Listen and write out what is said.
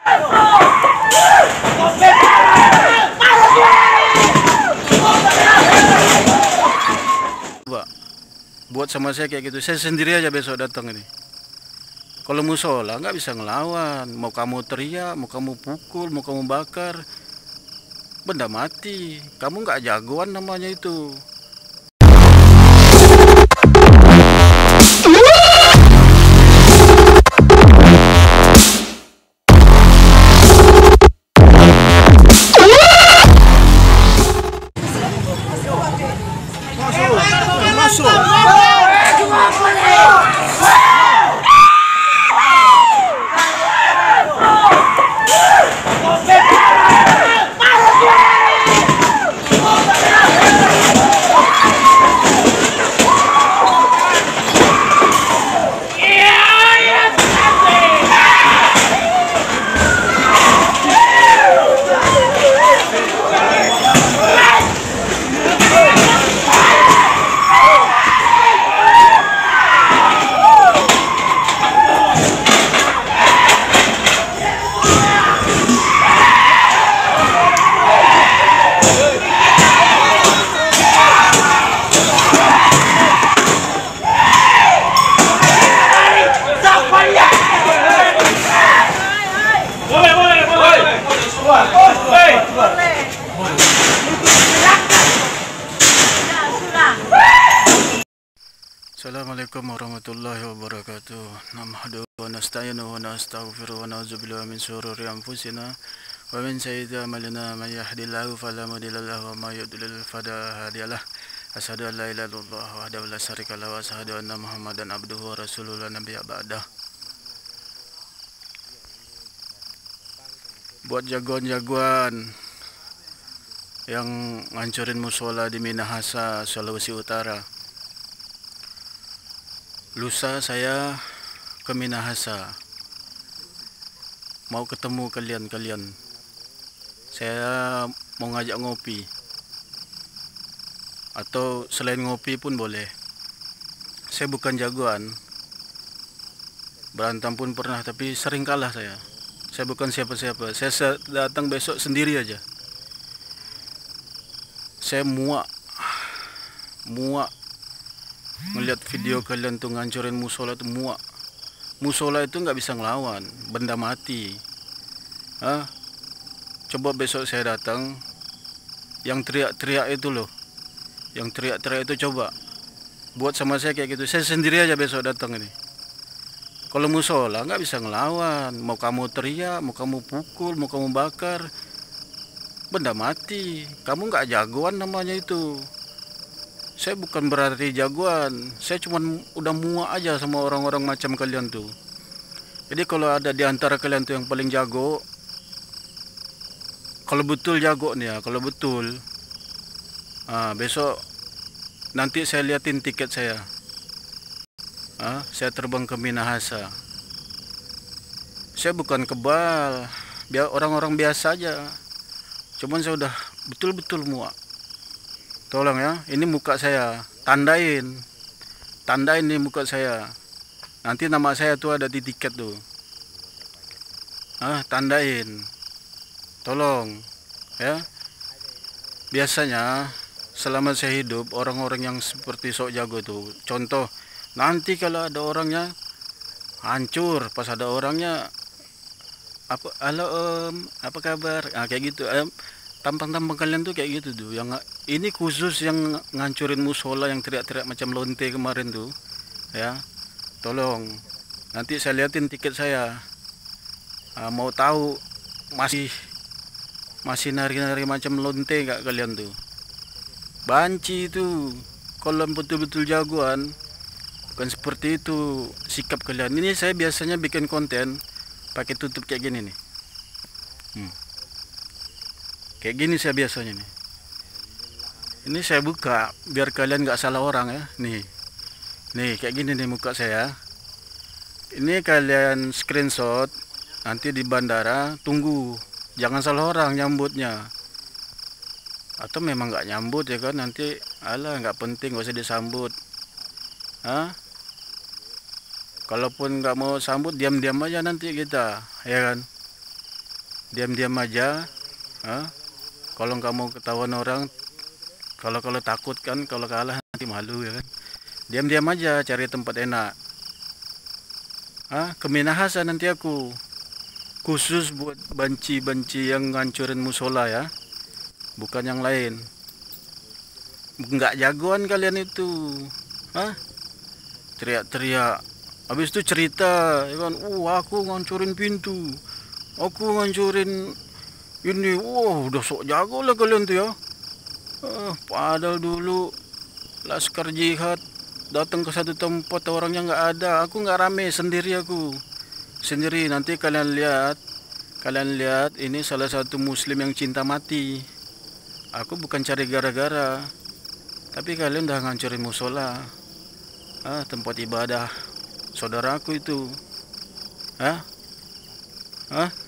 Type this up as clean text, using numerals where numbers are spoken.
Buat sama saya kayak gitu, saya sendiri aja besok datang ini. Kalau musola nggak bisa ngelawan, mau kamu teriak, mau kamu pukul, mau kamu bakar, benda mati. Kamu nggak jagoan namanya itu. Assalamualaikum warahmatullahi wabarakatuh. Nahmaduhu wa nasta'inuhu wa nastaghfiruhu wa na'udzubillahi min shururi anfusina wa min sayyiati a'malina may yahdihillahu fala mudilla lahu wa may yudlil fala hadiyalah. Asyhadu an la ilaha illallah wahdahu la syarika lahu wa asyhadu anna Muhammadan abduhu wa rasuluhu la nabiyya ba'dah. Buat jagoan-jagoan yang ngancurin musola di Minahasa, Sulawesi Utara. Lusa saya ke Minahasa, mau ketemu kalian. Saya mau ngajak ngopi, atau selain ngopi pun boleh. Saya bukan jagoan, berantem pun pernah, tapi sering kalah saya. Saya bukan siapa-siapa. Saya datang besok sendiri aja. Saya muak melihat video kalian tuh ngancurin musola tuh, muak. Musola itu nggak bisa ngelawan, benda mati. Coba besok saya datang, yang teriak-teriak itu loh, yang teriak-teriak itu coba buat sama saya kayak gitu. Saya sendiri aja besok datang ini. Kalau musola nggak bisa ngelawan, mau kamu teriak, mau kamu pukul, mau kamu bakar, benda mati. Kamu nggak jagoan namanya itu. Saya bukan berarti jagoan, saya cuman udah muak aja sama orang-orang macam kalian tuh. Jadi kalau ada di antara kalian tuh yang paling jago, kalau betul jago nih ya, kalau betul, besok nanti saya liatin tiket saya. Saya terbang ke Minahasa. Saya bukan kebal, biar orang-orang biasa aja. Cuman saya udah betul-betul muak. Tolong ya, ini muka saya, tandain nih muka saya. Nanti nama saya tuh ada di tiket tuh. Tandain. Tolong ya. Biasanya selama saya hidup, orang-orang yang seperti sok jago tuh, contoh, nanti kalau ada orangnya hancur, pas ada orangnya halo apa kabar, kayak gitu. Tampang-tampang kalian tuh kayak gitu tuh. Yang ini khusus yang ngancurin musola, yang teriak-teriak macam lonte kemarin tuh ya. Tolong nanti saya liatin tiket saya. Mau tahu masih nari-nari macam lonte nggak kalian tuh? Banci itu. Kalau betul-betul jagoan, bukan seperti itu sikap kalian. Ini saya biasanya bikin konten pakai tutup kayak gini nih. Kayak gini saya biasanya nih. Ini saya buka biar kalian nggak salah orang ya. Nih kayak gini nih muka saya. Ini kalian screenshot, nanti di bandara tunggu, jangan salah orang nyambutnya. Atau memang nggak nyambut ya kan, nanti nggak penting, nggak usah disambut. Kalaupun nggak mau sambut, diam-diam aja nanti kita, ya kan. diam-diam aja. Kalau nggak mau ketahuan orang, kalau takut kan, kalau kalah nanti malu ya kan. Diam-diam aja, cari tempat enak. Ke Minahasa nanti aku khusus buat banci-banci yang ngancurin musola ya, bukan yang lain. Nggak jagoan kalian itu, teriak-teriak. Habis itu cerita, ya kan, aku ngancurin pintu, aku ngancurin ini, udah sok jago lah kalian tuh ya. Padahal dulu Laskar Jihad datang ke satu tempat orangnya nggak ada, aku nggak rame, sendiri aku, sendiri. Nanti kalian lihat ini salah satu muslim yang cinta mati. Aku bukan cari gara-gara, tapi kalian udah ngancurin musola, tempat ibadah saudaraku itu. Hah?